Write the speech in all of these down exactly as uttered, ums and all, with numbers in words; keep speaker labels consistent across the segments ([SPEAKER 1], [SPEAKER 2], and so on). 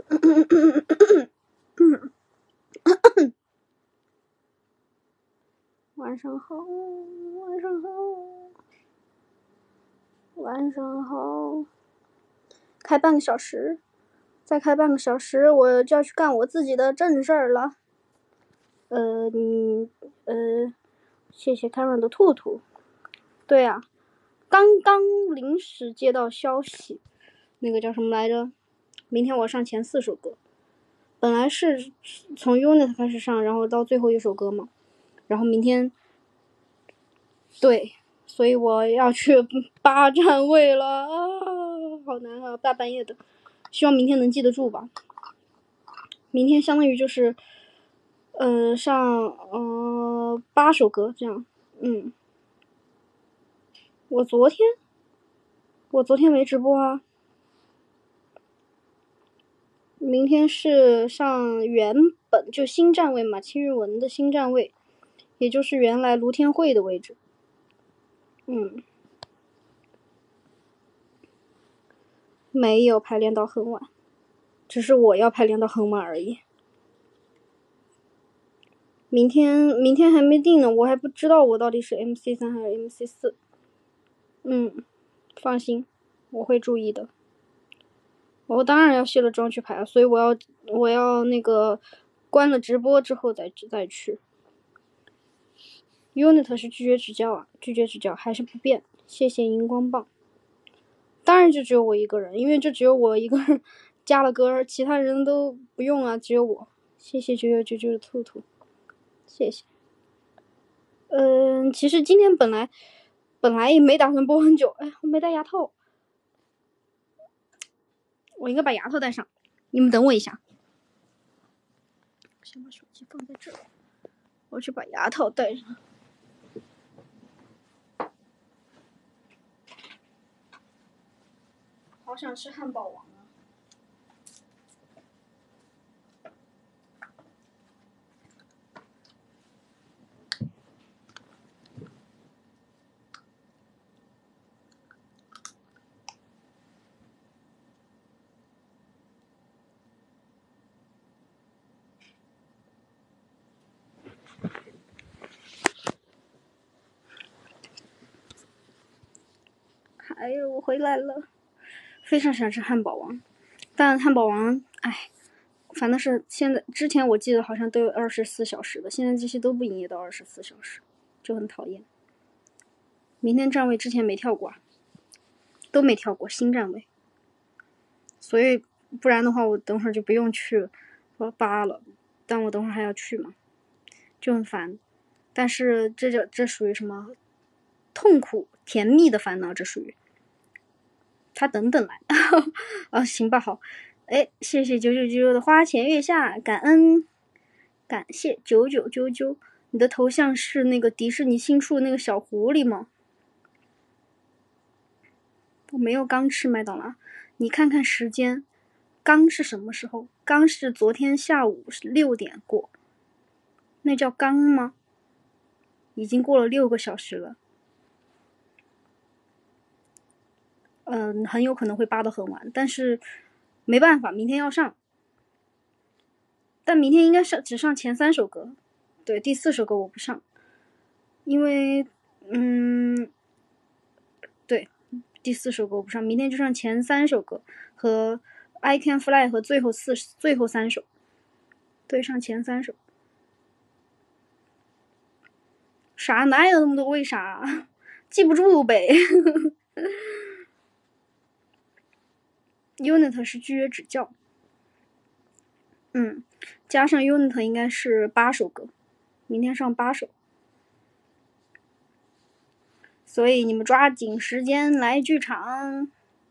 [SPEAKER 1] 晚上好，晚上好，晚上好。开半个小时，再开半个小时，我就要去干我自己的正事儿了。呃，你呃，谢谢 Karen 的兔兔。对啊，刚刚临时接到消息，那个叫什么来着？明天我上前四首歌，本来是从 Unit 开始上，然后到最后一首歌嘛，然后明天，对，所以我要去八站位了啊，好难啊，大半夜的，希望明天能记得住吧。明天相当于就是，呃，上呃八首歌这样，嗯。我昨天，我昨天没直播啊。明天是上原本就新站位嘛，七日文的新站位，也就是原来卢天慧的位置。嗯，没有排练到很晚，只是我要排练到很晚而已。明天明天还没定呢，我还不知道我到底是 M C 三还是 M C 四。嗯，放心，我会注意的。我当然要卸了妆去排了，所以我要我要那个关了直播之后再再去。Unit 是拒绝指教啊，拒绝指教还是不变。谢谢荧光棒。当然就只有我一个人，因为就只有我一个人加了歌，其他人都不用啊，只有我。谢谢九九九九的兔兔，谢谢。嗯，其实今天本来本来也没打算播很久，哎，我没戴牙套，我应该把牙套戴上。你们等我一下，先把手机放在这儿，我去把牙套戴上。好想吃汉堡王啊！哎呦，我回来了，非常想吃汉堡王，但汉堡王，哎，反正是现在之前我记得好像都有二十四小时的，现在这些都不营业到二十四小时，就很讨厌。明天站位之前没跳过，都没跳过新站位，所以不然的话我等会儿就不用去扒了，但我等会儿还要去嘛，就很烦。但是这就这属于什么痛苦甜蜜的烦恼，这属于。他等等来啊，行吧，好。哎，谢谢九九九九的花前月下，感恩，感谢九九九九。你的头像是那个迪士尼新出的那个小狐狸吗？我没有刚吃麦当劳，你看看时间，刚是什么时候？刚是昨天下午六点过，那叫刚吗？已经过了六个小时了。嗯，很有可能会扒得很晚，但是没办法，明天要上。但明天应该上只上前三首歌，对，第四首歌我不上，因为嗯，对，第四首歌我不上，明天就上前三首歌和 I Can Fly 和最后四最后三首，对，上前三首。啥？哪有那么多为啥？记不住呗。Unit 是拒绝指教，嗯，加上 Unit 应该是八首歌，明天上八首，所以你们抓紧时间来剧场。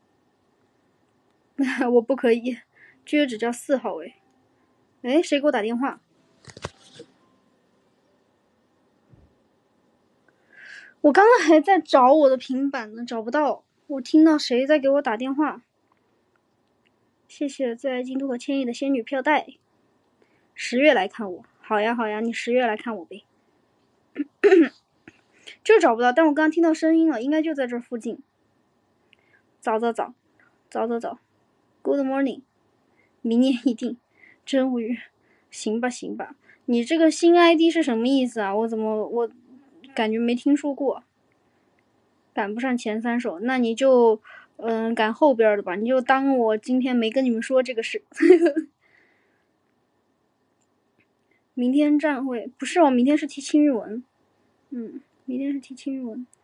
[SPEAKER 1] 我不可以，拒绝指教四号位。哎，谁给我打电话？我刚刚还在找我的平板呢，找不到。我听到谁在给我打电话。谢谢最爱京都和千亿的仙女票带。十月来看我，好呀好呀，你十月来看我呗。就找不到，但我刚刚听到声音了，应该就在这附近。早早早，早早早 ，Good morning。 明年一定。真无语。行吧行吧，你这个新 I D 是什么意思啊？我怎么我感觉没听说过。赶不上前三首，那你就嗯、呃、赶后边的吧，你就当我今天没跟你们说这个事。明天站会不是哦，明天是提青日文。嗯，明天是提青日文。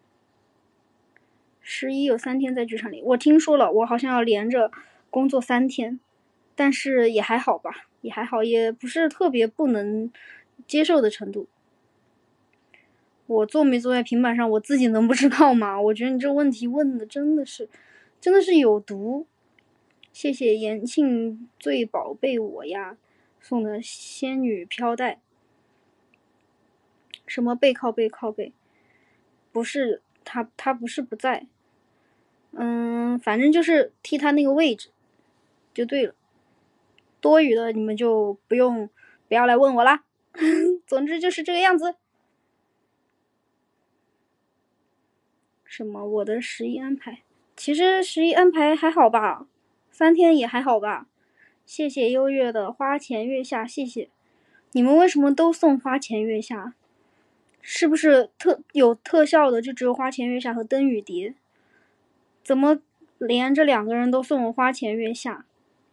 [SPEAKER 1] 十一有三天在剧场里，我听说了，我好像要连着工作三天，但是也还好吧，也还好，也不是特别不能接受的程度。我做没做在平板上，我自己能不知道吗？我觉得你这问题问的真的是，真的是有毒。谢谢延庆最宝贝我呀送的仙女飘带。什么背靠背靠背？不是他，他不是不在。嗯，反正就是替他那个位置就对了。多余的你们就不用不要来问我啦。总之就是这个样子。什么？我的十一安排？其实十一安排还好吧，三天也还好吧。谢谢优越的花前月下，谢谢。你们为什么都送花前月下？是不是特有特效的就只有花前月下和灯雨蝶？怎么连着两个人都送我花前月下？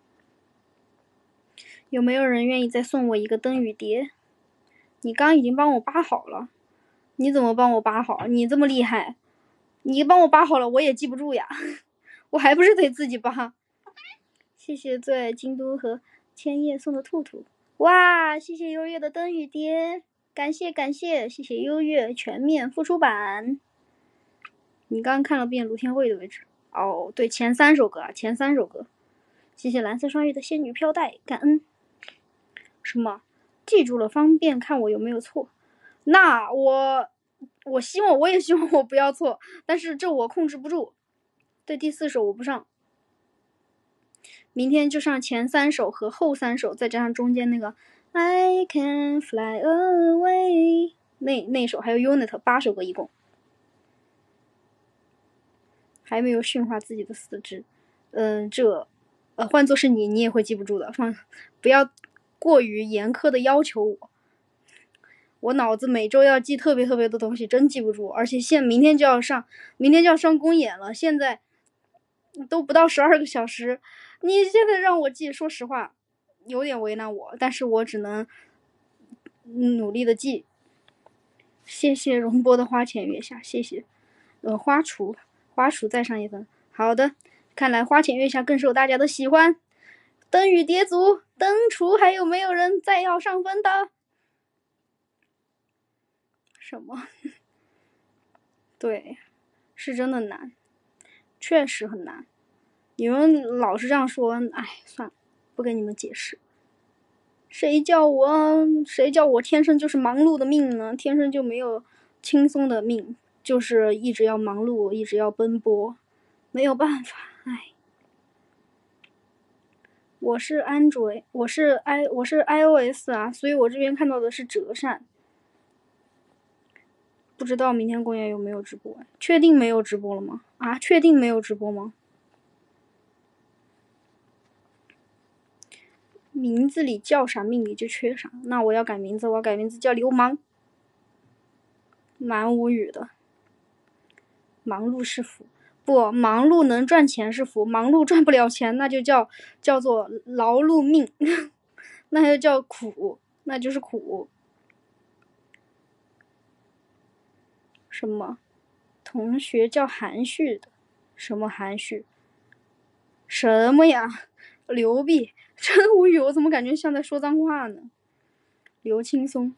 [SPEAKER 1] 有没有人愿意再送我一个灯雨蝶？你刚已经帮我扒好了，你怎么帮我扒好？你这么厉害，你帮我扒好了我也记不住呀。我还不是得自己扒。谢谢最爱京都和千叶送的兔兔。哇，谢谢优越的灯雨蝶，感谢感谢，谢谢优越全面复出版。你刚看了遍卢天惠的位置哦，对，前三首歌啊，前三首歌。谢谢蓝色双月的仙女飘带，感恩。什么？记住了，方便看我有没有错。那我，我希望我也希望我不要错，但是这我控制不住。对，第四首我不上，明天就上前三首和后三首，再加上中间那个 I can fly away 那那首，还有 Unit 八首歌一共。还没有驯化自己的四肢，嗯、呃，这，呃，换作是你，你也会记不住的。放，不要过于严苛的要求我。我脑子每周要记特别特别多东西，真记不住。而且现明天就要上，明天就要上公演了，现在都不到十二个小时，你现在让我记，说实话有点为难我，但是我只能努力的记。谢谢荣波的花前月下，谢谢，呃，花厨。花鼠再上一分，好的，看来花前月下更受大家的喜欢。灯雨蝶族，灯厨还有没有人再要上分的？什么？对，是真的难，确实很难。你们老是这样说，哎，算了，不跟你们解释。谁叫我谁叫我天生就是忙碌的命呢？天生就没有轻松的命，就是一直要忙碌，一直要奔波。没有办法，哎，我是安卓，我是 i 我是 iOS 啊，所以我这边看到的是折扇。不知道明天公演有没有直播？确定没有直播了吗？啊，确定没有直播吗？名字里叫啥，命里就缺啥。那我要改名字，我要改名字叫流氓。蛮无语的。忙碌是福。不，忙碌能赚钱是福，忙碌赚不了钱，那就叫叫做劳碌命，那就叫苦，那就是苦。什么？同学叫含蓄的？什么含蓄？什么呀？刘碧，真无语，我怎么感觉像在说脏话呢？刘青松。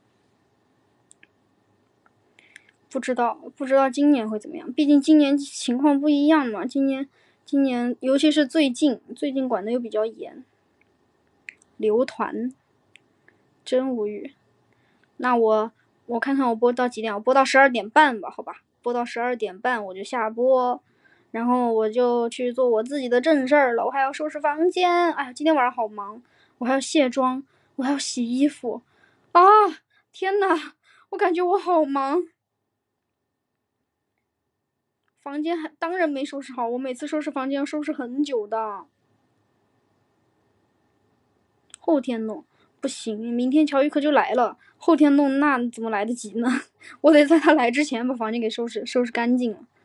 [SPEAKER 1] 不知道，不知道今年会怎么样，毕竟今年情况不一样嘛。今年，今年尤其是最近，最近管的又比较严。刘团，真无语。那我，我看看我播到几点？我播到十二点半吧，好吧，播到十二点半我就下播，然后我就去做我自己的正事儿了。我还要收拾房间，哎呀，今天晚上好忙，我还要卸妆，我还要洗衣服，啊，天哪，我感觉我好忙。房间还当然没收拾好，我每次收拾房间要收拾很久的。 后天弄不行，明天乔玉科就来了，后天弄那怎么来得及呢？我得在他来之前把房间给收拾收拾干净了。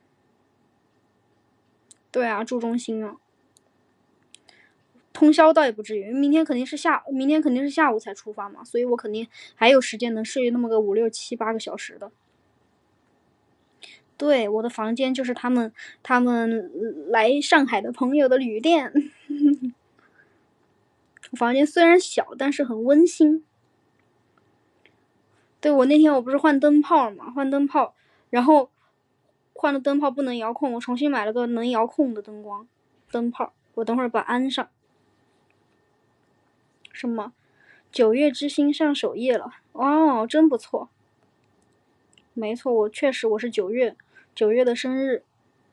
[SPEAKER 1] 对啊，住中心啊，通宵倒也不至于，明天肯定是下，明天肯定是下午才出发嘛，所以我肯定还有时间能睡那么个五六七八个小时的。对，我的房间就是他们他们来上海的朋友的旅店。我房间虽然小，但是很温馨。对，我那天我不是换灯泡嘛，换灯泡，然后换了灯泡不能遥控，我重新买了个能遥控的灯光灯泡，我等会儿把安上。什么？九月之星上首页了哦，真不错。没错，我确实我是九月九月的生日。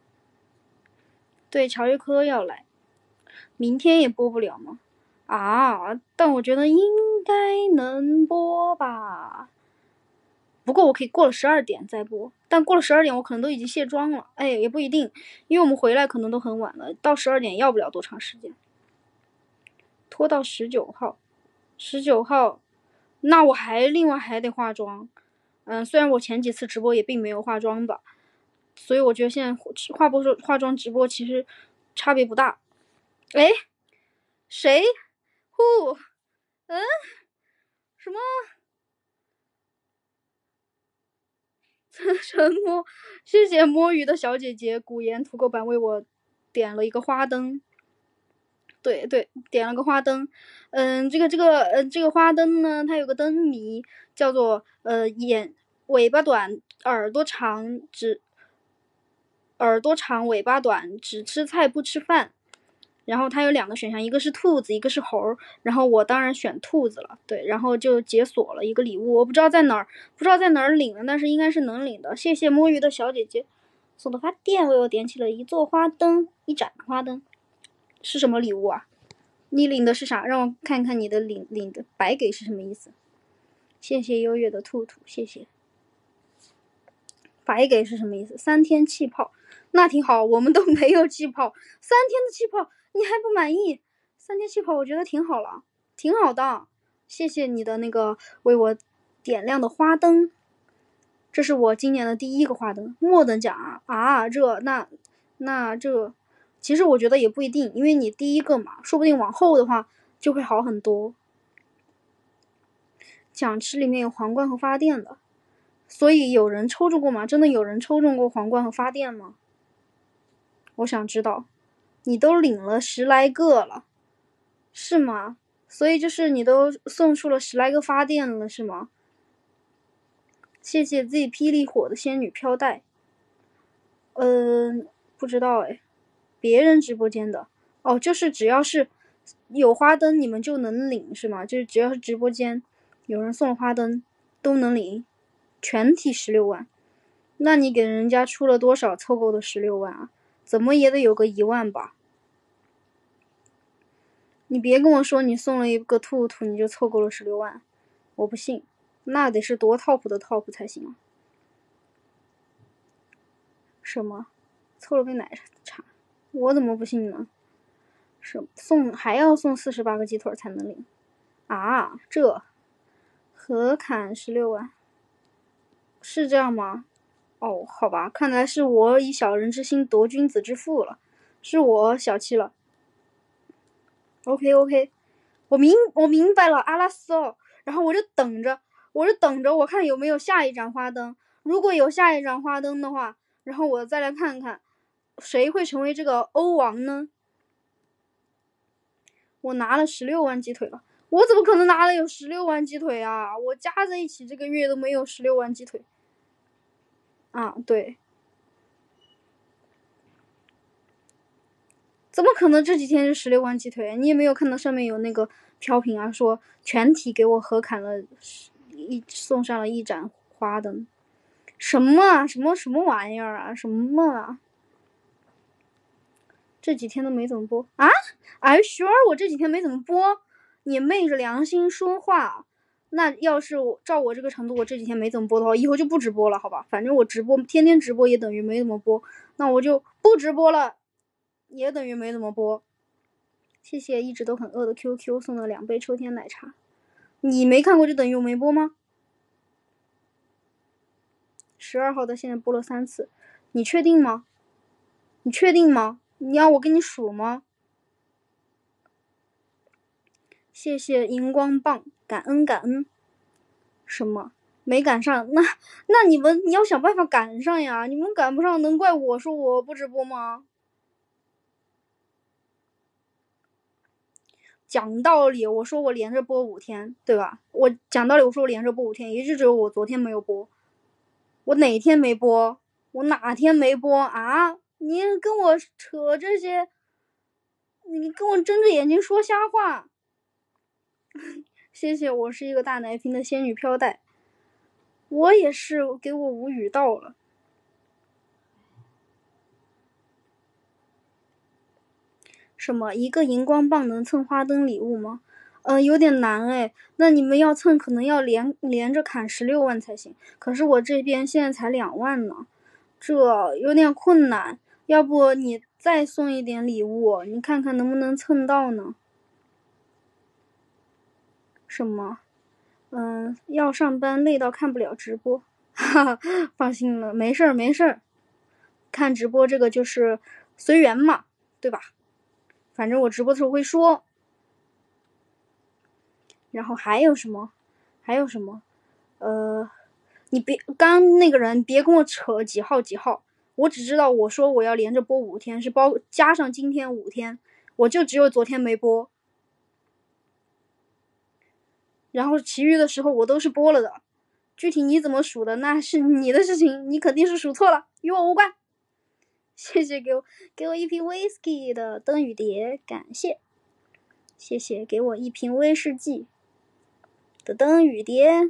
[SPEAKER 1] 对，乔玉科要来，明天也播不了吗？啊，但我觉得应该能播吧。不过我可以过了十二点再播，但过了十二点我可能都已经卸妆了。哎，也不一定，因为我们回来可能都很晚了，到十二点要不了多长时间。拖到十九号，十九号，那我还另外还得化妆。嗯，虽然我前几次直播也并没有化妆吧，所以我觉得现在化播化妆直播其实差别不大。哎，谁？呼，嗯，什么？沉默，谢谢摸鱼的小姐姐古言土狗版为我点了一个花灯。对对，点了个花灯。嗯，这个这个呃这个花灯呢，它有个灯谜叫做呃眼尾巴短耳朵长只耳朵长尾巴短只吃菜不吃饭。然后它有两个选项，一个是兔子，一个是猴，然后我当然选兔子了。对，然后就解锁了一个礼物，我不知道在哪儿，不知道在哪儿领了，但是应该是能领的。谢谢摸鱼的小姐姐送的花店为我点起了一座花灯，一盏花灯。是什么礼物啊？你领的是啥？让我看看你的领领的白给是什么意思？谢谢优越的兔兔，谢谢。白给是什么意思？三天气泡，那挺好，我们都没有气泡，三天的气泡你还不满意？三天气泡我觉得挺好了，挺好的。谢谢你的那个为我点亮的花灯，这是我今年的第一个花灯，末等奖啊啊！这那那这，其实我觉得也不一定，因为你第一个嘛，说不定往后的话就会好很多。奖池里面有皇冠和发电的。所以有人抽中过吗？真的有人抽中过皇冠和发电吗？我想知道。你都领了十来个了，是吗？所以就是你都送出了十来个发电了，是吗？谢谢自己霹雳火的仙女飘带。嗯、呃，不知道哎，别人直播间的哦，就是只要是有花灯，你们就能领是吗？就是只要是直播间有人送了花灯，都能领。全体十六万，那你给人家出了多少凑够的十六万啊？怎么也得有个一万吧？你别跟我说你送了一个兔兔你就凑够了十六万，我不信，那得是多 top 的 top 才行啊！什么？凑了杯奶茶？我怎么不信呢？什么送还要送四十八个鸡腿才能领啊？这合砍十六万。是这样吗？哦，好吧，看来是我以小人之心夺君子之腹了，是我小气了。OK OK， 我明我明白了，阿拉斯哦，然后我就等着，我就等着，我看有没有下一盏花灯。如果有下一盏花灯的话，然后我再来看看谁会成为这个欧王呢？我拿了十六万鸡腿了，我怎么可能拿了有十六万鸡腿啊？我加在一起这个月都没有十六万鸡腿。啊，对，怎么可能这几天是十六万鸡腿？你也没有看到上面有那个飘屏啊，说全体给我合砍了一送上了一盏花灯，什么啊？什么什么玩意儿啊？什么啊？这几天都没怎么播啊 ？Are you sure 我这几天没怎么播？你昧着良心说话。那要是我照我这个程度，我这几天没怎么播的话，以后就不直播了，好吧？反正我直播天天直播也等于没怎么播，那我就不直播了，也等于没怎么播。 谢谢一直都很饿的 Q Q 送的两杯秋天奶茶。你没看过就等于我没播吗？十二号的现在播了三次，你确定吗？你确定吗？你要我给你数吗？谢谢荧光棒，感恩感恩。什么？没赶上？那那你们你要想办法赶上呀！你们赶不上，能怪我说我不直播吗？讲道理，我说我连着播五天，对吧？我讲道理，我说我连着播五天，也就只有我昨天没有播。我哪天没播？我哪天没播啊？你跟我扯这些，你跟我睁着眼睛说瞎话。谢谢，我是一个大奶瓶的仙女飘带。我也是，给我无语到了。什么？一个荧光棒能蹭花灯礼物吗？呃，有点难哎。那你们要蹭，可能要连连着砍十六万才行。可是我这边现在才两万呢，这有点困难。要不你再送一点礼物，你看看能不能蹭到呢？什么？嗯，要上班累到看不了直播。哈哈，放心了，没事儿没事儿。看直播这个就是随缘嘛，对吧？反正我直播的时候会说。然后还有什么？还有什么？呃，你别刚那个人别跟我扯几号几号，我只知道我说我要连着播五天，是包加上今天五天，我就只有昨天没播，然后其余的时候我都是播了的。具体你怎么数的那是你的事情，你肯定是数错了，与我无关。谢谢给我给我一瓶 whisky 的灯雨蝶，感谢。谢谢给我一瓶威士忌的灯雨蝶。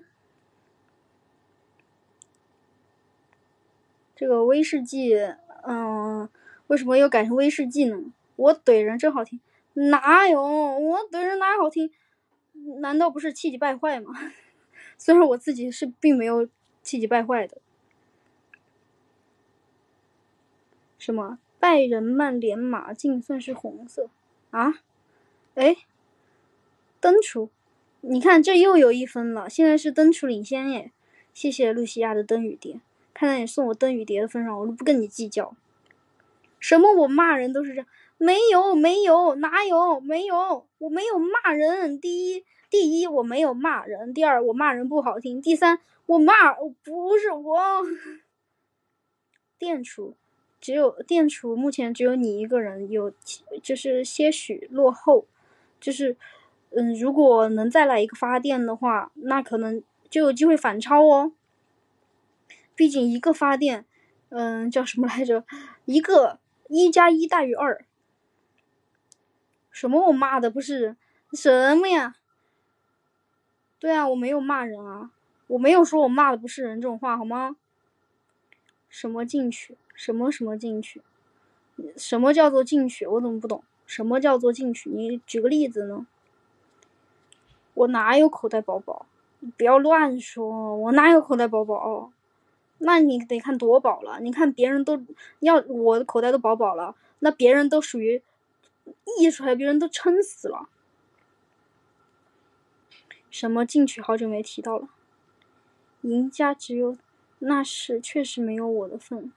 [SPEAKER 1] 这个威士忌，嗯，为什么又改成威士忌呢？我怼人真好听，哪有？我怼人哪好听？难道不是气急败坏吗？虽然我自己是并没有气急败坏的。什么？拜仁曼联马竞算是红色啊？哎，灯厨，你看这又有一分了，现在是灯厨领先耶！谢谢露西亚的灯雨蝶，看在你送我灯雨蝶的份上，我都不跟你计较。什么我骂人都是这样？没有没有，哪有？没有，我没有骂人。第一，第一我没有骂人；第二，我骂人不好听；第三，我骂不是我。店厨，只有店厨目前只有你一个人有，就是些许落后，就是嗯，如果能再来一个发电的话，那可能就有机会反超哦。毕竟一个发电，嗯，叫什么来着？一个一加一大于二。什么？我骂的不是人？什么呀？对啊，我没有骂人啊，我没有说我骂的不是人这种话，好吗？什么进取？什么什么进取？什么叫做进取？我怎么不懂？什么叫做进取？你举个例子呢？我哪有口袋宝宝？你不要乱说，我哪有口袋宝宝？那你得看多饱了。你看别人都要我的口袋都饱饱了，那别人都属于溢出来，别人都撑死了。什么进取？好久没提到了。赢家只有，那是确实没有我的份。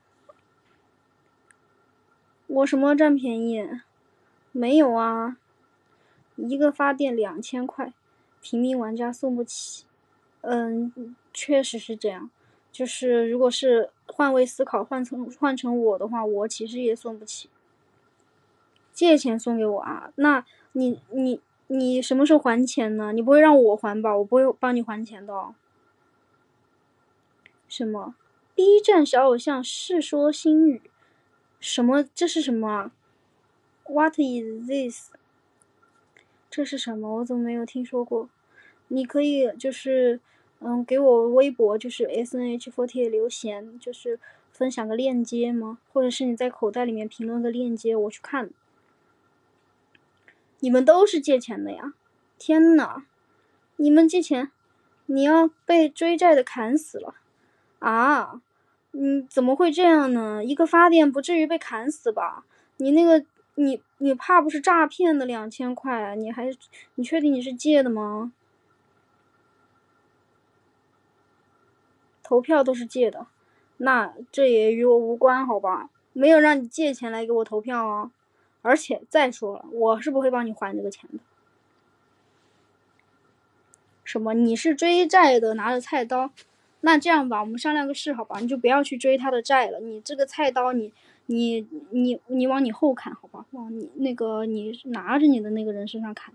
[SPEAKER 1] 我什么占便宜？没有啊。一个发电两千块，平民玩家送不起。嗯，确实是这样。就是如果是换位思考，换成换成我的话，我其实也送不起。借钱送给我啊？那你你你什么时候还钱呢？你不会让我还吧？我不会帮你还钱的哦。什么 ？B 站小偶像世说新语？什么？这是什么啊 ？What is this？ 这是什么？我怎么没有听说过？你可以就是嗯给我微博就是 S N H 四十八 留言，就是分享个链接吗？或者是你在口袋里面评论个链接，我去看。你们都是借钱的呀？天哪！你们借钱，你要被追债的砍死了啊！你怎么会这样呢？一个发电不至于被砍死吧？你那个你你怕不是诈骗的两千块啊？你还你确定你是借的吗？投票都是借的，那这也与我无关，好吧？没有让你借钱来给我投票啊！而且再说了，我是不会帮你还这个钱的。什么？你是追债的，拿着菜刀？那这样吧，我们商量个事，好吧？你就不要去追他的债了。你这个菜刀你，你你你你往你后砍，好吧？往你那个你拿着你的那个人身上砍，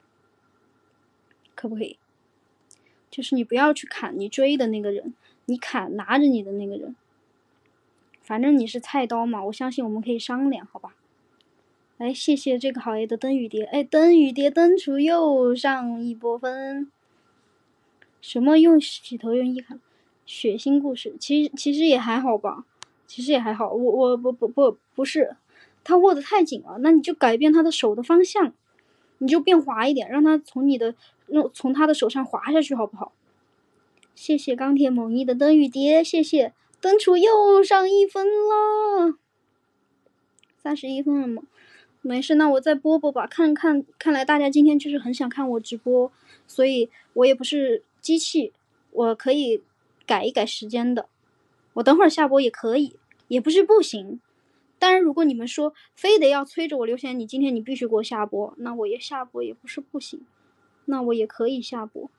[SPEAKER 1] 可不可以？就是你不要去砍你追的那个人，你砍拿着你的那个人。反正你是菜刀嘛，我相信我们可以商量，好吧？来，谢谢这个好 A 的灯雨蝶。哎，灯雨蝶灯出又上一波分。什么用洗头用一卡？血腥故事，其实其实也还好吧，其实也还好。我我不不不不是，他握得太紧了，那你就改变他的手的方向，你就变滑一点，让他从你的从他的手上滑下去，好不好？谢谢钢铁猛一的灯雨蝶，谢谢灯厨又上一分了，三十一分了吗？没事，那我再播播吧。看看，看来大家今天就是很想看我直播，所以我也不是机器，我可以改一改时间的。我等会儿下播也可以，也不是不行。当然，如果你们说非得要催着我刘贤，你今天你必须给我下播，那我也下播也不是不行，那我也可以下播。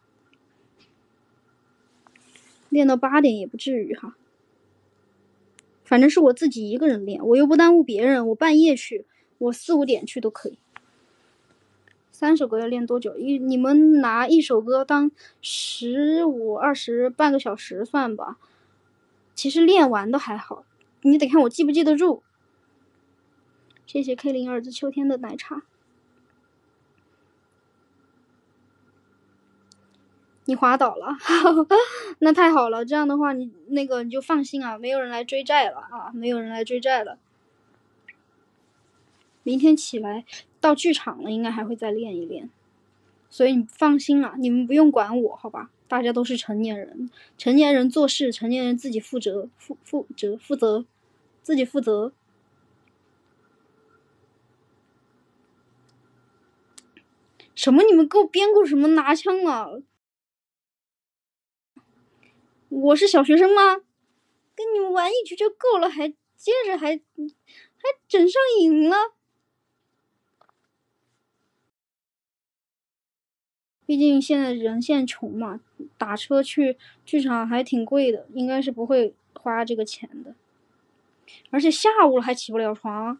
[SPEAKER 1] 练到八点也不至于哈，反正是我自己一个人练，我又不耽误别人，我半夜去，我四五点去都可以。三首歌要练多久？一你们拿一首歌当十五二十半个小时算吧。其实练完都还好，你得看我记不记得住。谢谢 K 零儿子秋天的奶茶。你滑倒了，那太好了。这样的话，你那个你就放心啊，没有人来追债了啊，没有人来追债了。明天起来到剧场了，应该还会再练一练。所以你放心了，你们不用管我，好吧？大家都是成年人，成年人做事，成年人自己负责，负负责负责，自己负责。什么？你们给我编过什么拿枪啊？我是小学生吗？跟你们玩一局就够了，还接着还还整上瘾了。毕竟现在人现在穷嘛，打车去剧场还挺贵的，应该是不会花这个钱的。而且下午了还起不了床，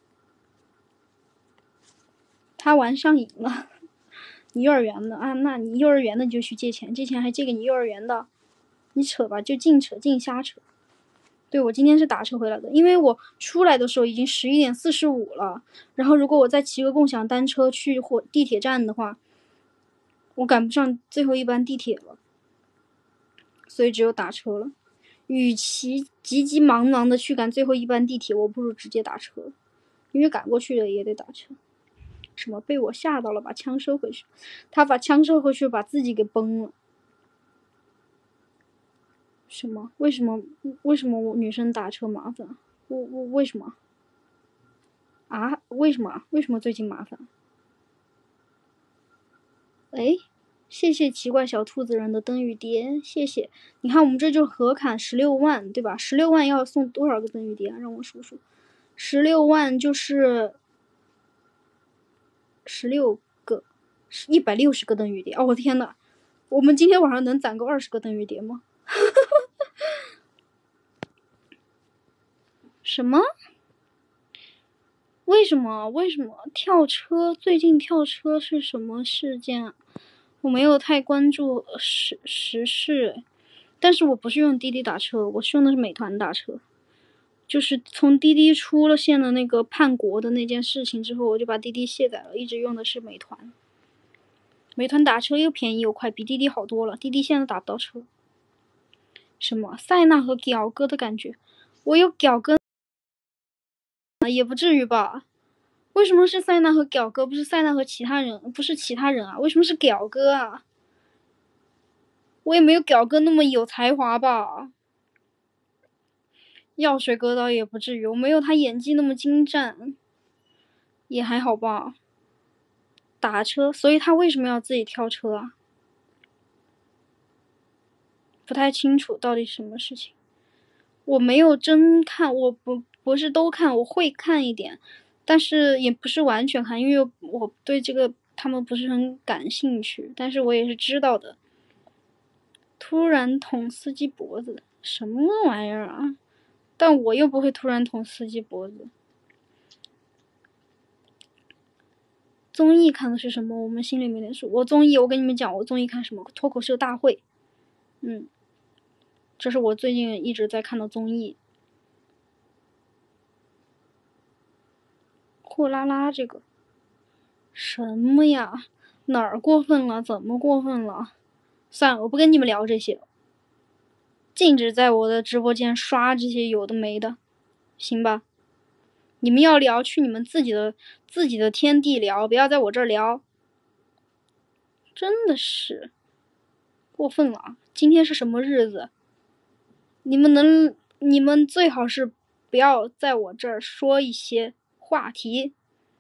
[SPEAKER 1] 他玩上瘾了。你幼儿园的啊？那你幼儿园的你就去借钱，借钱还借给你幼儿园的，你扯吧，就净扯净瞎扯。对，我今天是打车回来的，因为我出来的时候已经十一点四十五了，然后如果我再骑个共享单车去火地铁站的话，我赶不上最后一班地铁了，所以只有打车了。与其急急忙忙的去赶最后一班地铁，我不如直接打车，因为赶过去了也得打车。什么被我吓到了，把枪收回去，他把枪收回去，把自己给崩了。什么？为什么？为什么我女生打车麻烦？我我为什么？啊？为什么？为什么最近麻烦？哎，谢谢奇怪小兔子人的灯雨蝶，谢谢。你看我们这就合砍十六万，对吧？十六万要送多少个灯雨蝶啊？让我数数，十六万就是十六个，一百六十个灯雨蝶。哦，我天哪！我们今天晚上能攒够二十个灯雨蝶吗？什么？为什么？为什么跳车？最近跳车是什么事件啊？我没有太关注时时事，但是我不是用滴滴打车，我是用的是美团打车。就是从滴滴出了现的那个叛国的那件事情之后，我就把滴滴卸载了，一直用的是美团。美团打车又便宜又快，比滴滴好多了。滴滴现在打不到车。什么塞纳和屌哥的感觉？我有屌哥也不至于吧？为什么是塞纳和屌哥，不是塞纳和其他人？不是其他人啊？为什么是屌哥啊？我也没有屌哥那么有才华吧？药水哥倒也不至于，我没有他演技那么精湛。 也还好吧。打车，所以他为什么要自己跳车啊？不太清楚到底什么事情。我没有真看，我不不是都看，我会看一点，但是也不是完全看，因为我对这个他们不是很感兴趣，但是我也是知道的。突然捅司机脖子，什么玩意儿啊？但我又不会突然捅司机脖子。综艺看的是什么？我们心里没点数。我综艺，我跟你们讲，我综艺看什么？脱口秀大会。嗯，这是我最近一直在看的综艺。货拉拉这个什么呀？哪儿过分了？怎么过分了？算了，我不跟你们聊这些，禁止在我的直播间刷这些有的没的，行吧？你们要聊，去你们自己的自己的天地聊，不要在我这儿聊。真的是过分了！今天是什么日子？你们能，你们最好是不要在我这儿说一些话题。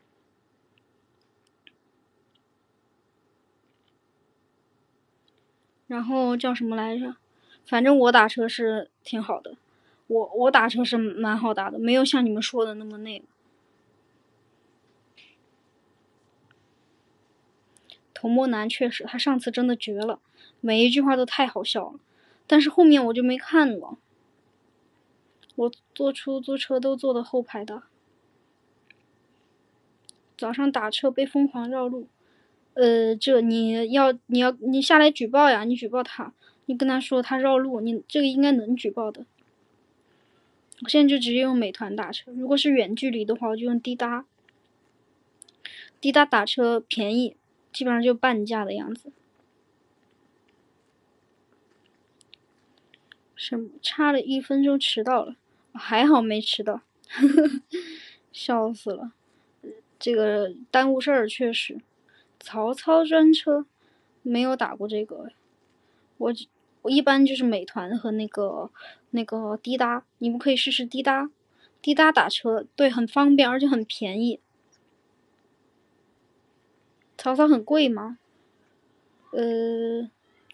[SPEAKER 1] 然后叫什么来着？反正我打车是挺好的，我我打车是蛮好打的，没有像你们说的那么那个。头摸男确实，他上次真的绝了，每一句话都太好笑了，但是后面我就没看了。我坐出租车都坐的后排的。早上打车被疯狂绕路，呃，这你要你要你下来举报呀，你举报他，你跟他说他绕路，你这个应该能举报的。我现在就直接用美团打车，如果是远距离的话，我就用滴答。滴答打车便宜，基本上就半价的样子。什么差了一分钟迟到了，还好没迟到，呵呵，笑死了。这个耽误事儿确实。曹操专车没有打过这个，我我一般就是美团和那个那个滴答，你们可以试试滴答。滴答打车对很方便，而且很便宜。曹操很贵吗？呃，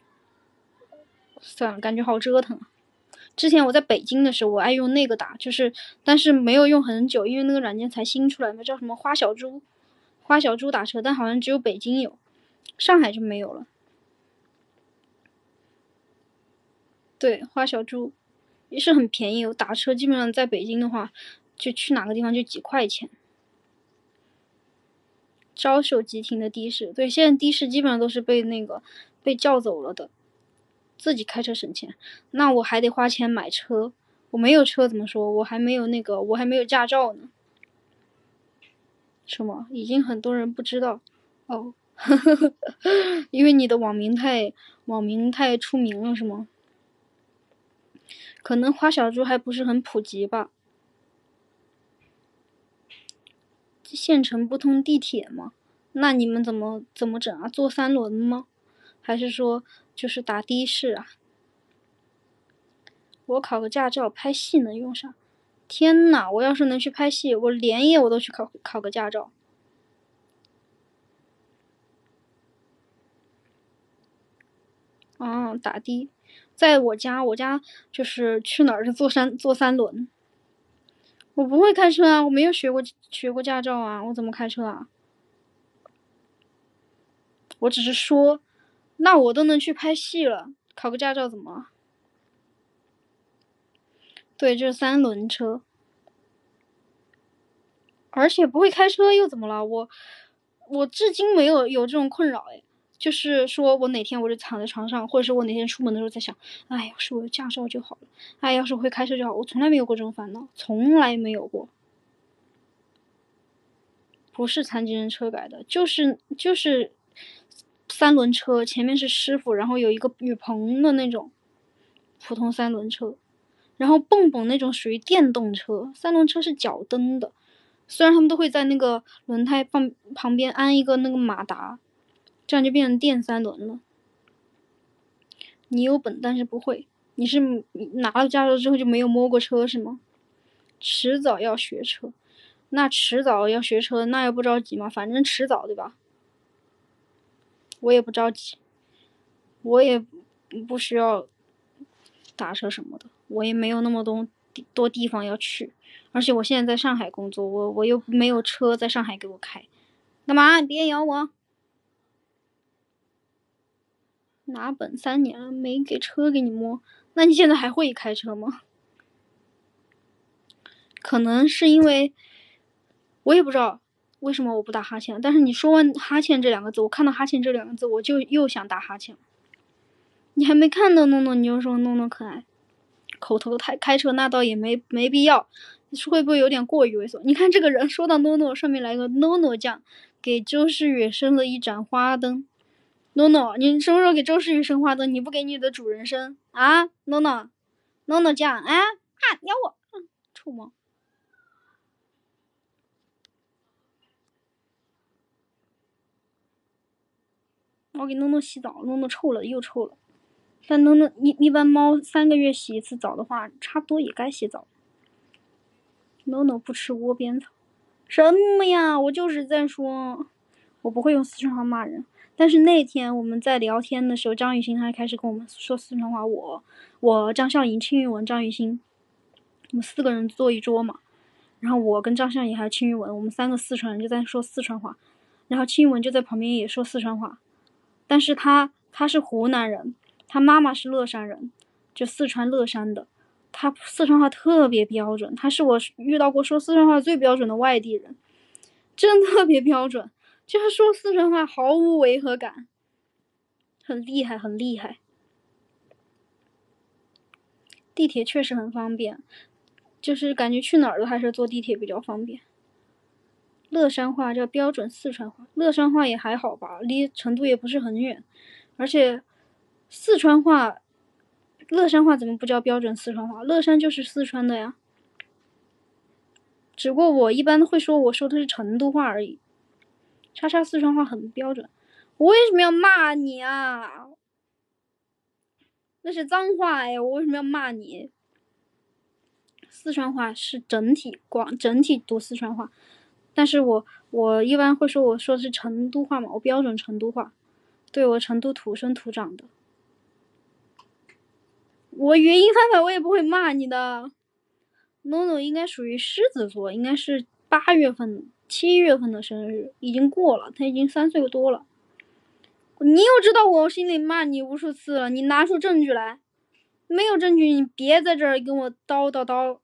[SPEAKER 1] 算了，感觉好折腾。之前我在北京的时候，我爱用那个打，就是但是没有用很久，因为那个软件才新出来嘛，叫什么花小猪，花小猪打车，但好像只有北京有，上海就没有了。对，花小猪也是很便宜，我打车基本上在北京的话，就去哪个地方就几块钱。招手即停的的士，对，现在的士基本上都是被那个被叫走了的，自己开车省钱。那我还得花钱买车，我没有车怎么说？我还没有那个，我还没有驾照呢。什么？已经很多人不知道哦，因为你的网名太网名太出名了是吗？可能花小猪还不是很普及吧。县城不通地铁吗？那你们怎么怎么整啊？坐三轮吗？还是说就是打的士啊？我考个驾照拍戏能用上？天哪！我要是能去拍戏，我连夜我都去考考个驾照。哦，打的，在我家，我家就是去哪儿是坐三坐三轮。我不会开车啊，我没有学过学过驾照啊，我怎么开车啊？我只是说，那我都能去拍戏了，考个驾照怎么？对，这是三轮车，而且不会开车又怎么了？我我至今没有有这种困扰哎，就是说我哪天我就躺在床上，或者是我哪天出门的时候在想，哎，要是我有驾照就好了，哎，要是我会开车就好，我从来没有过这种烦恼，从来没有过。不是残疾人车改的，就是就是三轮车，前面是师傅，然后有一个雨棚的那种普通三轮车，然后蹦蹦那种属于电动车，三轮车是脚蹬的，虽然他们都会在那个轮胎放旁边安一个那个马达，这样就变成电三轮了。你有本但是不会，你是拿了驾照之后就没有摸过车是吗？迟早要学车。 那迟早要学车，那也不着急嘛，反正迟早对吧？我也不着急，我也不需要打车什么的，我也没有那么多多地方要去，而且我现在在上海工作，我我又没有车在上海给我开，干嘛？你别咬我！拿本三年了，没给车给你摸，那你现在还会开车吗？可能是因为我也不知道为什么我不打哈欠，但是你说完哈欠这两个字，我看到哈欠这两个字，我就又想打哈欠。你还没看到诺诺，你就说诺诺可爱，口头开开车那倒也没没必要，会不会有点过于猥琐？你看这个人说到诺诺，上面来个诺诺酱，给周诗雨生了一盏花灯。诺诺，你什么时候给周诗雨生花灯？你不给你的主人生啊？诺诺，诺诺酱，啊啊，咬我，嗯，臭猫。我给诺诺洗澡，诺诺臭了又臭了。但诺诺一一般猫三个月洗一次澡的话，差不多也该洗澡。诺诺不吃窝边草，什么呀？我就是在说，我不会用四川话骂人。但是那天我们在聊天的时候，张雨欣还开始跟我们说四川话。我、我张笑颖、庆玉文、张雨欣，我们四个人坐一桌嘛。然后我跟张笑颖还有庆玉文，我们三个四川人就在说四川话。然后庆玉文就在旁边也说四川话，但是他他是湖南人，他妈妈是乐山人，就四川乐山的。他四川话特别标准，他是我遇到过说四川话最标准的外地人，真特别标准，就是说四川话毫无违和感，很厉害很厉害。地铁确实很方便，就是感觉去哪儿都还是坐地铁比较方便。乐山话叫标准四川话，乐山话也还好吧，离成都也不是很远，而且四川话乐山话怎么不叫标准四川话？乐山就是四川的呀，只不过我一般会说我说的是成都话而已。叉叉四川话很标准，我为什么要骂你啊？那是脏话哎，我为什么要骂你？四川话是整体广整体读四川话，但是我我一般会说我说的是成都话嘛，我标准成都话，对，我成都土生土长的。我原因翻版我也不会骂你的。NONO 应该属于狮子座，应该是八月份、七月份的生日，已经过了，他已经三岁多了。你又知道我心里骂你无数次了，你拿出证据来。没有证据，你别在这儿跟我叨叨叨。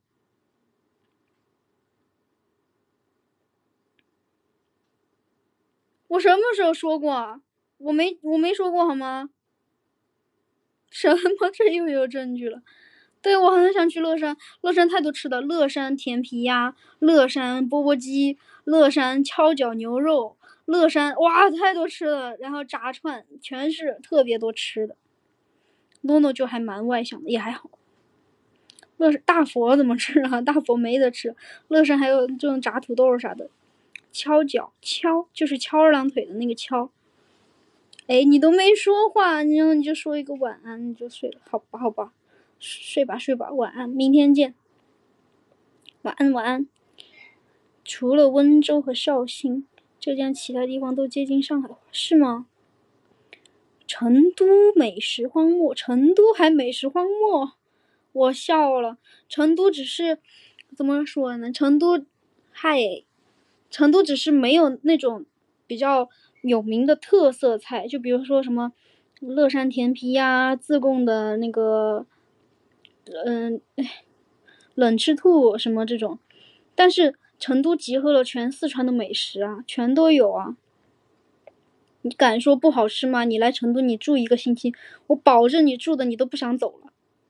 [SPEAKER 1] 我什么时候说过？我没我没说过好吗？什么？这又有证据了？对，我很想去乐山，乐山太多吃的，乐山甜皮鸭，乐山钵钵鸡，乐山敲脚牛肉，乐山哇太多吃的，然后炸串全是特别多吃的。诺诺就还蛮外向的，也还好。乐山大佛怎么吃啊？大佛没得吃。乐山还有这种炸土豆啥的。敲脚敲就是翘二郎腿的那个敲。哎，你都没说话，然后你就说一个晚安，你就睡了，好吧，好吧，睡吧，睡吧，晚安，明天见。晚安，晚安。除了温州和绍兴，浙江其他地方都接近上海话，是吗？成都美食荒漠，成都还美食荒漠，我笑了。成都只是怎么说呢？成都，嗨，成都只是没有那种比较有名的特色菜，就比如说什么乐山甜皮呀、自贡的那个，嗯、呃，冷吃兔什么这种，但是成都集合了全四川的美食啊，全都有啊。你敢说不好吃吗？你来成都，你住一个星期，我保证你住的你都不想走了。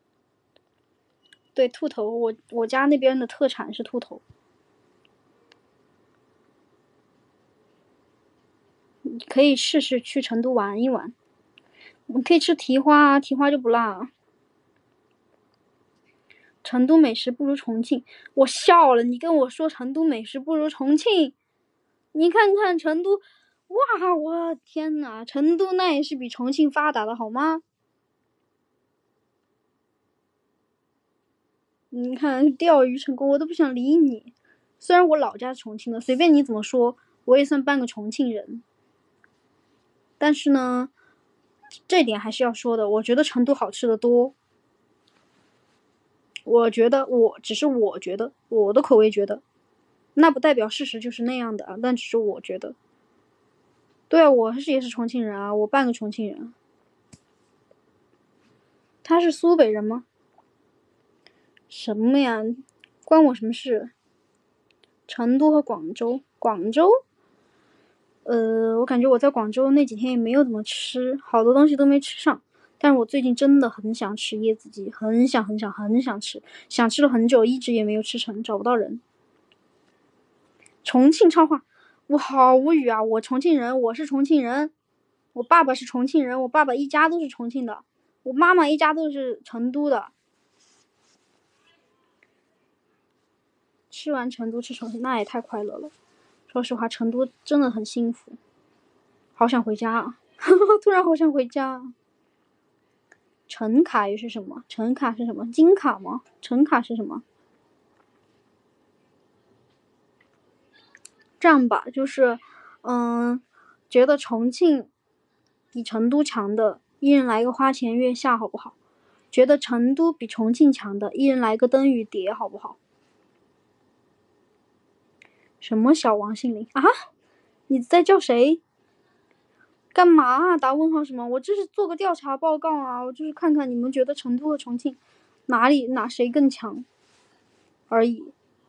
[SPEAKER 1] 对，兔头，我我家那边的特产是兔头。你可以试试去成都玩一玩。你可以吃蹄花啊，蹄花就不辣啊。成都美食不如重庆，我笑了。你跟我说成都美食不如重庆，你看看成都。哇，我天哪，成都那也是比重庆发达的好吗？你看钓鱼成功，我都不想理你， 虽然我老家是重庆的，随便你怎么说，我也算半个重庆人。但是呢，这点还是要说的，我觉得成都好吃的多。我觉得我只是我觉得我的口味觉得，那不代表事实就是那样的啊，但只是我觉得。对啊，我是也是重庆人啊，我半个重庆人。他是苏北人吗？什么呀？关我什么事？成都和广州，广州，呃，我感觉我在广州那几天也没有怎么吃，好多东西都没吃上。但是我最近真的很想吃椰子鸡，很想很想很想吃，想吃了很久，一直也没有吃成，找不到人。重庆超话，我好无语啊！我重庆人，我是重庆人，我爸爸是重庆人，我爸爸一家都是重庆的，我妈妈一家都是成都的。吃完成都吃重庆，那也太快乐了。说实话，成都真的很幸福，好想回家啊！突然好想回家。橙卡又是什么？橙卡是什么？金卡吗？橙卡是什么？这样吧，就是，嗯，觉得重庆比成都强的，一人来个花前月下，好不好？觉得成都比重庆强的，一人来个灯与蝶，好不好？什么小王心凌啊？你在叫谁？干嘛啊？打问号什么？我这是做个调查报告啊，我就是看看你们觉得成都和重庆哪里哪谁更强而已。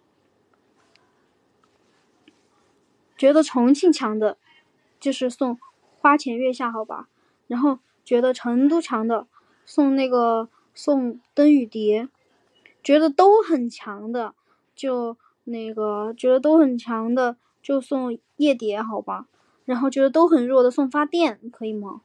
[SPEAKER 1] 觉得重庆强的，就是送花前月下，好吧？然后觉得成都强的，送那个送灯与蝶。觉得都很强的，就那个觉得都很强的就送夜蝶，好吧？然后觉得都很弱的送发电，可以吗？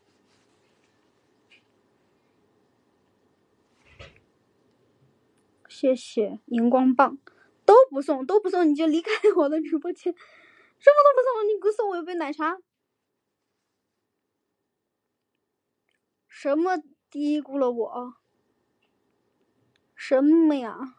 [SPEAKER 1] 谢谢荧光棒，都不送，都不送，你就离开我的直播间，什么都不送，你给我送我一杯奶茶。什么低估了我？什么呀？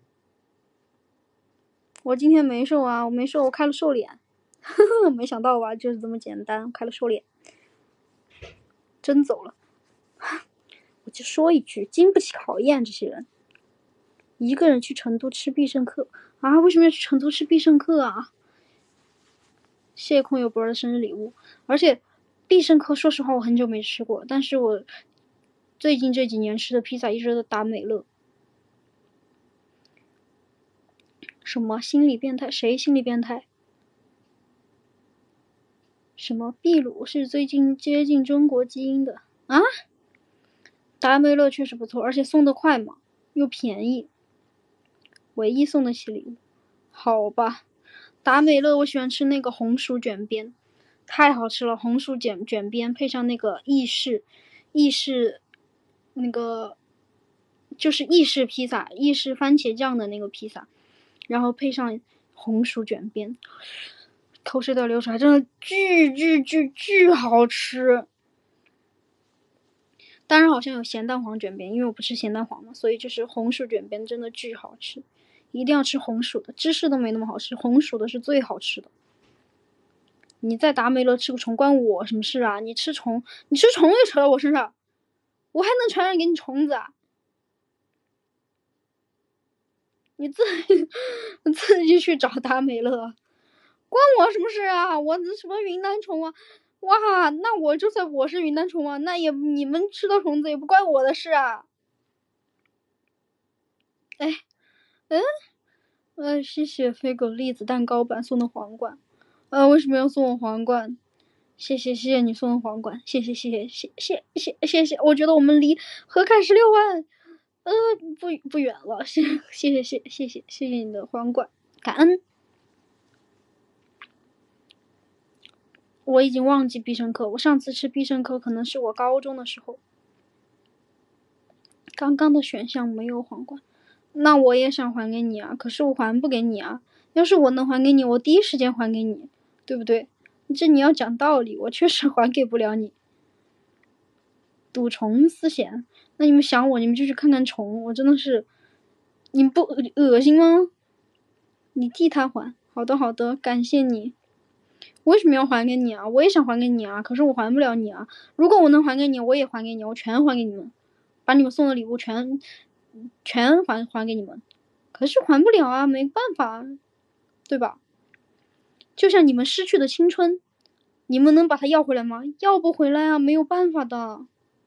[SPEAKER 1] 我今天没瘦啊，我没瘦，我开了瘦脸。呵呵，没想到吧，就是这么简单，开了瘦脸，真走了。我就说一句，经不起考验，这些人。一个人去成都吃必胜客啊？为什么要去成都吃必胜客啊？谢谢空有博的生日礼物。而且必胜客说实话我很久没吃过，但是我最近这几年吃的披萨一直都达美乐。什么心理变态？谁心理变态？什么秘鲁是最近接近中国基因的啊？达美乐确实不错，而且送得快嘛，又便宜。唯一送得起礼物，好吧。达美乐我喜欢吃那个红薯卷边，太好吃了。红薯卷卷边配上那个意式意式那个就是意式披萨，意式番茄酱的那个披萨，然后配上红薯卷边，口水都流出来，真的巨巨巨巨好吃。当然好像有咸蛋黄卷边，因为我不吃咸蛋黄嘛，所以就是红薯卷边真的巨好吃，一定要吃红薯的，芝士都没那么好吃，红薯的是最好吃的。你在达美乐吃个虫关我什么事啊？你吃虫，你吃虫又扯到我身上，我还能传染给你虫子啊？你自己自己去找达美乐，关我什么事啊？我什么云南虫啊？哇，那我就算我是云南虫啊，那也你们吃到虫子也不关我的事啊。哎，嗯，呃，谢谢飞狗栗子蛋糕版送的皇冠。呃，为什么要送我皇冠？谢谢谢谢你送的皇冠，谢谢谢谢谢谢谢谢谢。我觉得我们离合看十六万，呃，不不远了。谢谢谢谢谢谢谢谢你的皇冠，感恩。我已经忘记必胜客，我上次吃必胜客可能是我高中的时候。刚刚的选项没有皇冠，那我也想还给你啊，可是我还不给你啊。要是我能还给你，我第一时间还给你，对不对？这你要讲道理，我确实还给不了你。赌虫思险，那你们想我，你们就去看看虫，我真的是，你不恶心吗？你替他还， 好的好的，感谢你。为什么要还给你啊？我也想还给你啊，可是我还不了你啊。如果我能还给你，我也还给你，我全还给你们，把你们送的礼物全全还还给你们。可是还不了啊，没办法，对吧？就像你们失去的青春，你们能把它要回来吗？要不回来啊，没有办法的。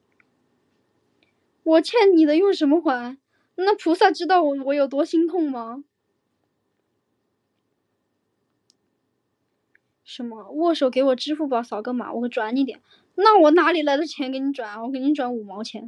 [SPEAKER 1] 我欠你的用什么还？那菩萨知道我我有多心痛吗？什么？握手给我支付宝扫个码，我会转你点。那我哪里来的钱给你转啊？我给你转五毛钱。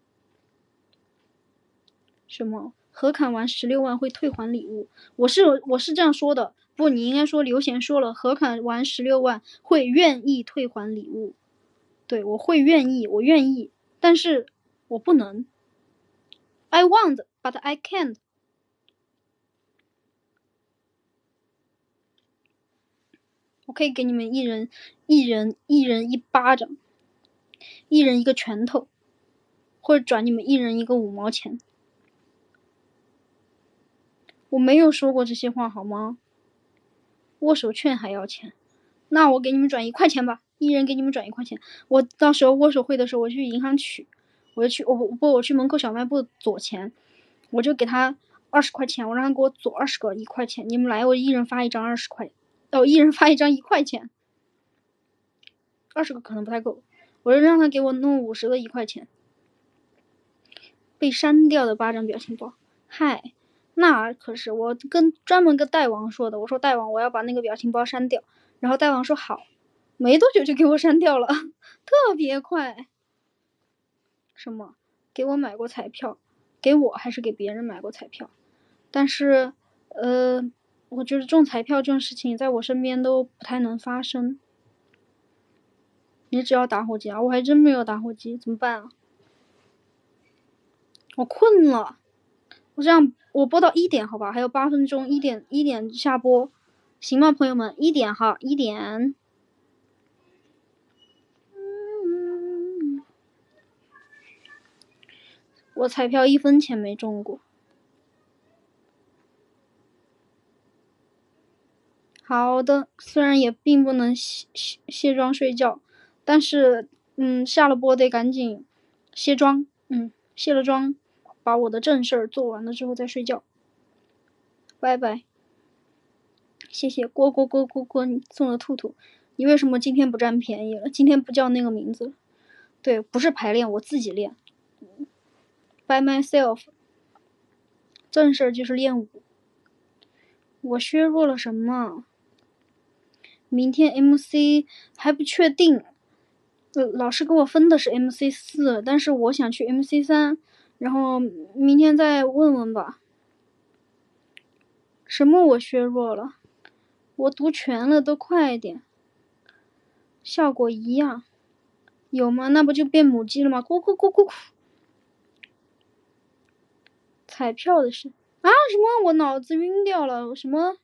[SPEAKER 1] 什么？合砍完十六万会退还礼物？我是我是这样说的，不，你应该说刘贤说了，合砍完十六万会愿意退还礼物。对，我会愿意，我愿意，但是我不能。I want, but I can't。我可以给你们一人一人一人一巴掌，一人一个拳头，或者转你们一人一个五毛钱。我没有说过这些话好吗？握手券还要钱，那我给你们转一块钱吧，一人给你们转一块钱。我到时候握手会的时候，我去银行取，我就去我不我去门口小卖部左钱，我就给他二十块钱，我让他给我左二十个一块钱。你们来，我一人发一张二十块，哦，一人发一张一块钱，二十个可能不太够，我就让他给我弄五十个一块钱。被删掉的巴掌表情包，嗨。那可是我跟专门跟大王说的，我说大王我要把那个表情包删掉，然后大王说好，没多久就给我删掉了，特别快。什么？给我买过彩票？给我还是给别人买过彩票？但是，呃，我觉得中彩票这种事情在我身边都不太能发生。你只要打火机啊，我还真没有打火机，怎么办啊？我困了。我这样，我播到一点，好吧，还有八分钟，一点一点下播，行吗，朋友们？一点哈，一点。嗯，我彩票一分钱没中过。好的，虽然也并不能卸卸卸妆睡觉，但是，嗯，下了播得赶紧卸妆，嗯，卸了妆，把我的正事儿做完了之后再睡觉。拜拜。谢谢郭郭郭郭郭你送的兔兔，你为什么今天不占便宜了？今天不叫那个名字？对，不是排练，我自己练。By myself。正事就是练舞。我削弱了什么？明天 M C 还不确定。呃，老师给我分的是 M C 四，但是我想去 M C 三，然后明天再问问吧。什么我削弱了？我读全了，都快点。效果一样。有吗？那不就变母鸡了吗？咕咕咕咕咕。彩票的事啊？什么？我脑子晕掉了？什么？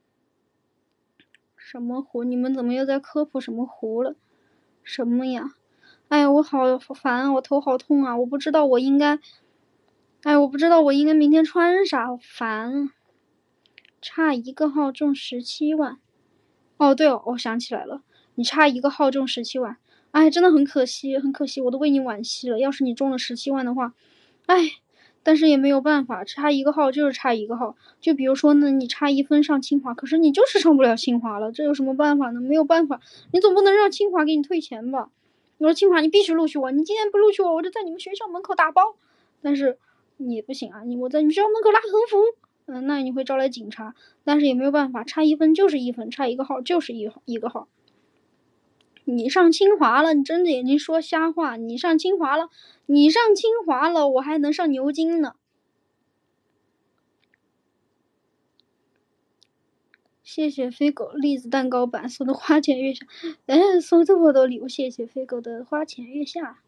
[SPEAKER 1] 什么湖？你们怎么又在科普什么湖了？什么呀？哎呀，我好烦啊！我头好痛啊！我不知道我应该，哎，我不知道我应该明天穿啥，好烦啊！差一个号中十七万。哦，对哦，我想起来了，你差一个号中十七万，哎，真的很可惜，很可惜，我都为你惋惜了。要是你中了十七万的话，哎，但是也没有办法，差一个号就是差一个号。就比如说呢，你差一分上清华，可是你就是上不了清华了，这有什么办法呢？没有办法，你总不能让清华给你退钱吧？我说清华，你必须录取我，你今天不录取我，我就在你们学校门口打包。但是你不行啊，你我在你们学校门口拉横幅。嗯，那你会招来警察，但是也没有办法，差一分就是一分，差一个号就是一一个号。你上清华了，你睁着眼睛说瞎话。你上清华了，你上清华了，我还能上牛津呢。谢谢飞狗栗子蛋糕版送的花前月下，哎，送这么多礼物，谢谢飞狗的花前月下。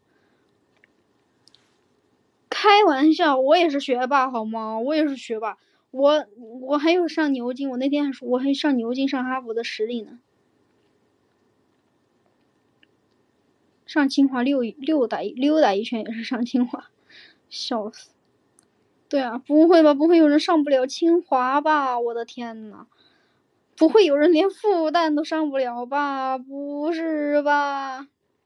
[SPEAKER 1] 开玩笑，我也是学霸好吗？我也是学霸。我我还有上牛津，我那天还说我还上牛津上哈佛的实力呢。上清华溜溜达溜达一圈也是上清华，笑死。对啊，不会吧？不会有人上不了清华吧？我的天哪！ 不会有人连复旦都上不了吧？不是吧？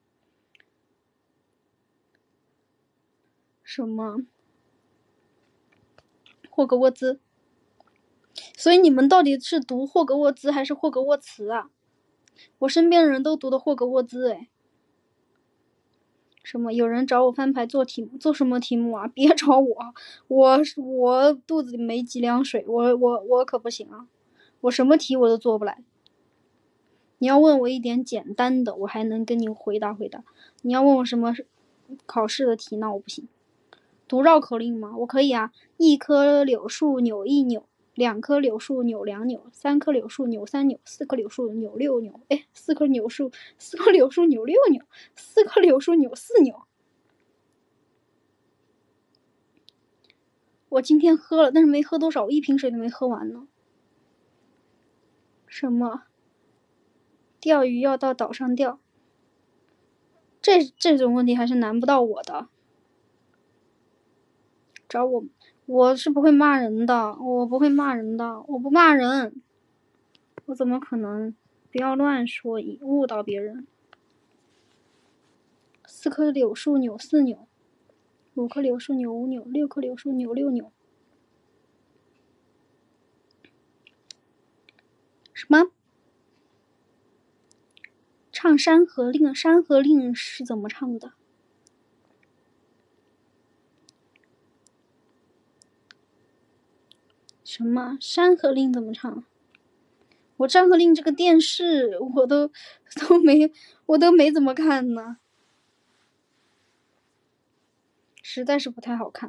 [SPEAKER 1] 什么？霍格沃兹？所以你们到底是读霍格沃兹还是霍格沃茨啊？我身边的人都读的霍格沃兹哎。什么？有人找我翻牌做题目，做什么题目啊？别找我，我我肚子里没几两水，我我我可不行啊！我什么题我都做不来。你要问我一点简单的，我还能跟你回答回答。你要问我什么考试的题，那我不行。读绕口令吗？我可以啊。一棵柳树扭一扭，两棵柳树扭两扭，三棵柳树扭三扭，四棵柳树扭六扭。哎，四棵柳树，四棵柳树扭六扭，四棵柳树扭四扭。我今天喝了，但是没喝多少，我一瓶水都没喝完呢。什么？钓鱼要到岛上钓？这这种问题还是难不到我的。找我，我是不会骂人的，我不会骂人的，我不骂人，我怎么可能？不要乱说，误导别人。四棵柳树扭四扭，五棵柳树扭五扭，六棵柳树扭六扭。什么？唱《山河令》，《山河令》是怎么唱的？什么《山河令》怎么唱？我《山河令》这个电视我都都没我都没怎么看呢，实在是不太好看。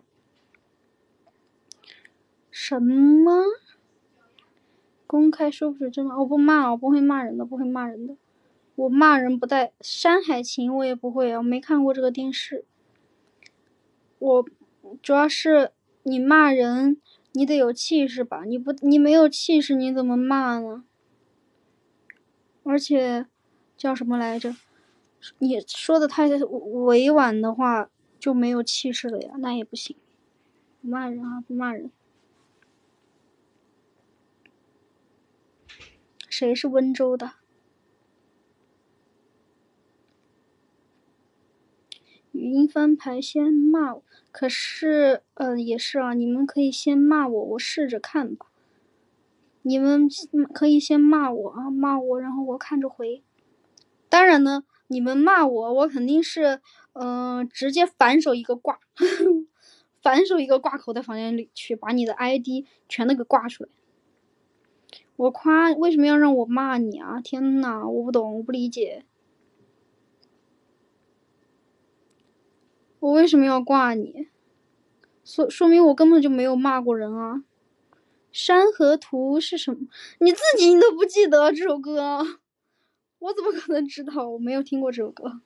[SPEAKER 1] 什么？公开说不出真话？我不骂，我不会骂人的，不会骂人的。我骂人不带《山海情》，我也不会啊，我没看过这个电视。我主要是你骂人，你得有气势吧？你不，你没有气势，你怎么骂呢？而且叫什么来着？你说的太委婉的话就没有气势了呀，那也不行。不骂人啊，不骂人。谁是温州的？语音翻牌先骂我，可是呃也是啊，你们可以先骂我，我试着看吧。你们可以先骂我啊，骂我，然后我看着回。当然呢，你们骂我，我肯定是嗯、呃、直接反手一个挂，反手一个挂口在房间里去，把你的 I D 全都给挂出来。我夸，为什么要让我骂你啊？天哪，我不懂，我不理解。我为什么要挂你？说说明我根本就没有骂过人啊。山河图是什么？你自己你都不记得这首歌，我怎么可能知道？我没有听过这首歌。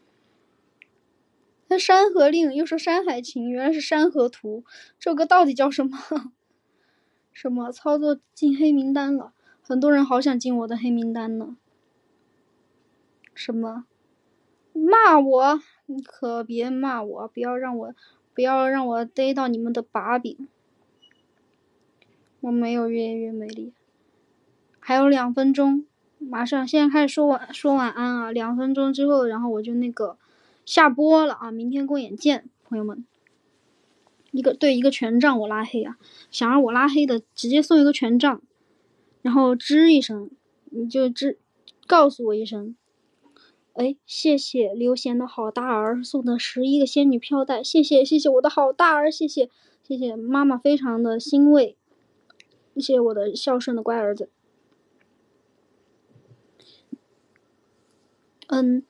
[SPEAKER 1] 那山河令又说山海情，原来是山河图。这首歌到底叫什么？什么操作进黑名单了？很多人好想进我的黑名单呢。什么？骂我？你可别骂我，不要让我，不要让我逮到你们的把柄。我没有越夜越美丽。还有两分钟，马上现在开始说晚说晚安啊！两分钟之后，然后我就那个下播了啊！明天公演见，朋友们。一个对一个权杖我拉黑啊，想让我拉黑的直接送一个权杖，然后吱一声，你就吱告诉我一声。哎，谢谢刘贤的好大儿送的十一个仙女飘带，谢谢谢谢我的好大儿，谢谢谢谢妈妈，非常的欣慰，谢谢我的孝顺的乖儿子。嗯，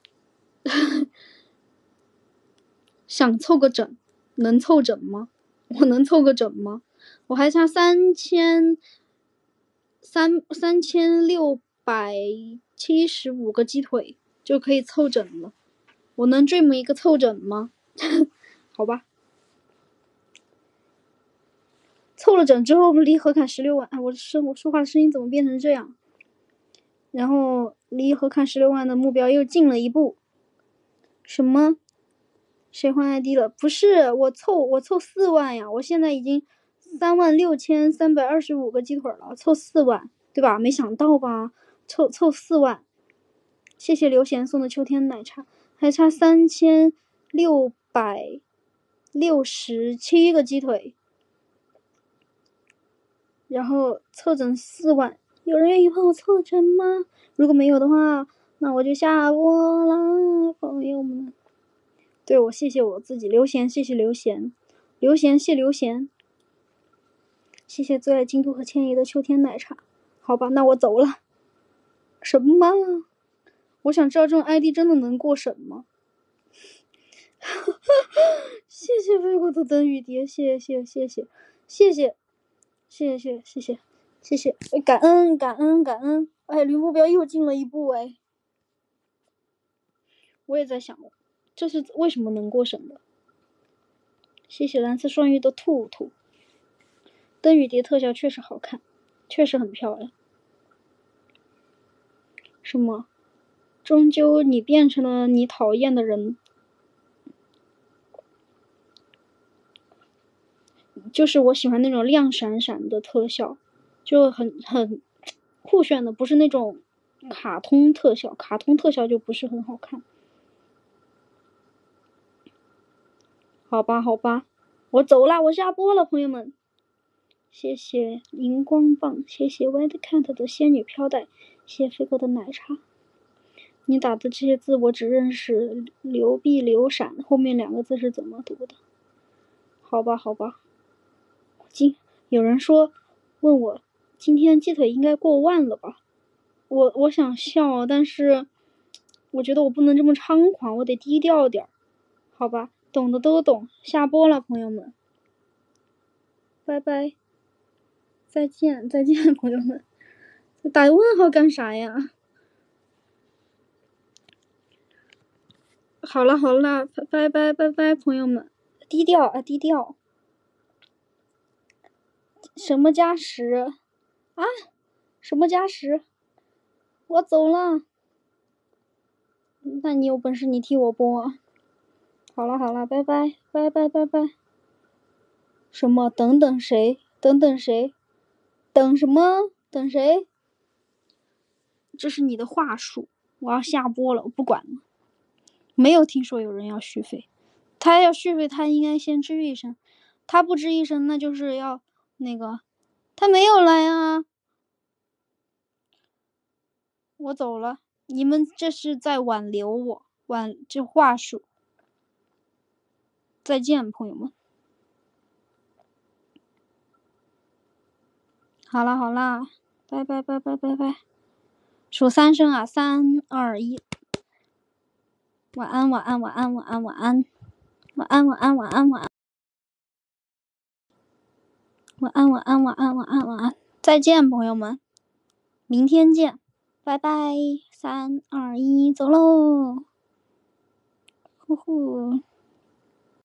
[SPEAKER 1] 想凑个整，能凑整吗？我能凑个整吗？我还差三千三三千六百七十五个鸡腿就可以凑整了，我能追梦一个凑整吗？好吧，凑了整之后离合砍十六万，哎，我声我说话的声音怎么变成这样？然后离合砍十六万的目标又进了一步。什么？谁换 I D 了？不是我凑我凑四万呀！我现在已经三万六千三百二十五个鸡腿了，凑四万。 对吧？没想到吧，凑凑四万，谢谢刘贤送的秋天奶茶，还差三千六百六十七个鸡腿，然后凑整四万，有人愿意帮我凑整吗？如果没有的话，那我就下播啦，朋友们。对，我谢谢我自己，刘贤，谢谢刘贤，刘贤谢刘贤，谢谢最爱京都和千叶的秋天奶茶。好吧，那我走了。什么？我想知道这种 I D 真的能过审吗？谢谢飞过的灯雨蝶，谢谢谢谢谢谢谢谢谢谢谢谢，感恩感恩感恩！哎，离目标又近了一步哎。我也在想，这是为什么能过审的？谢谢蓝色双鱼的兔兔，灯雨蝶特效确实好看，确实很漂亮。什么？终究你变成了你讨厌的人。就是我喜欢那种亮闪闪的特效，就很很酷炫的，不是那种卡通特效，卡通特效就不是很好看。好吧好吧，我走啦，我下播了，朋友们。谢谢荧光棒，谢谢 White Cat 的仙女飘带，谢谢飞哥的奶茶。你打的这些字我只认识流碧流闪，后面两个字是怎么读的？好吧好吧。今有人说问我今天鸡腿应该过万了吧？我我想笑，但是我觉得我不能这么猖狂，我得低调点，好吧？懂的都懂，下播了，朋友们，拜拜，再见再见，朋友们，打问号干啥呀？好了好了，拜拜拜拜，朋友们，低调啊低调。什么加时啊？什么加时？我走了。那你有本事你替我播啊。好了好了，拜拜拜拜拜拜。什么？等等谁？等等谁？等什么？等谁？这是你的话术。我要下播了，我不管了。没有听说有人要续费，他要续费，他应该先吱一声。他不吱一声，那就是要那个，他没有来啊。我走了，你们这是在挽留我，挽这话术。再见，朋友们。好啦好啦，拜拜拜拜拜拜。数三声啊，三二一。晚安晚安晚安晚安晚安晚安晚安晚安晚安晚安晚安晚安晚安晚安。再见，朋友们，明天见，拜拜。三二一，走喽！呼呼。